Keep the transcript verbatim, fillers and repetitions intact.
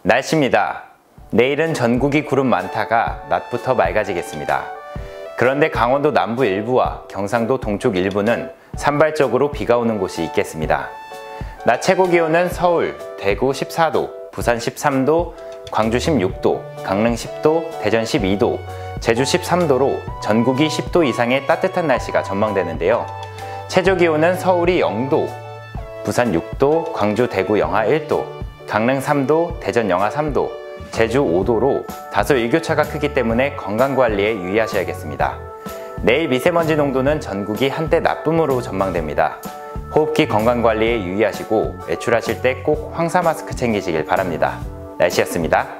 날씨입니다. 내일은 전국이 구름 많다가 낮부터 맑아지겠습니다. 그런데 강원도 남부 일부와 경상도 동쪽 일부는 산발적으로 비가 오는 곳이 있겠습니다. 낮 최고 기온은 서울, 대구 십사 도, 부산 십삼 도, 광주 십육 도, 강릉 십 도, 대전 십이 도, 제주 십삼 도로 전국이 십 도 이상의 따뜻한 날씨가 전망되는데요. 최저 기온은 서울이 영 도, 부산 육 도, 광주, 대구 영하 일 도, 강릉 삼 도, 대전 영하 삼 도, 제주 오 도로 다소 일교차가 크기 때문에 건강관리에 유의하셔야겠습니다. 내일 미세먼지 농도는 전국이 한때 나쁨으로 전망됩니다. 호흡기 건강관리에 유의하시고 외출하실 때 꼭 황사 마스크 챙기시길 바랍니다. 날씨였습니다.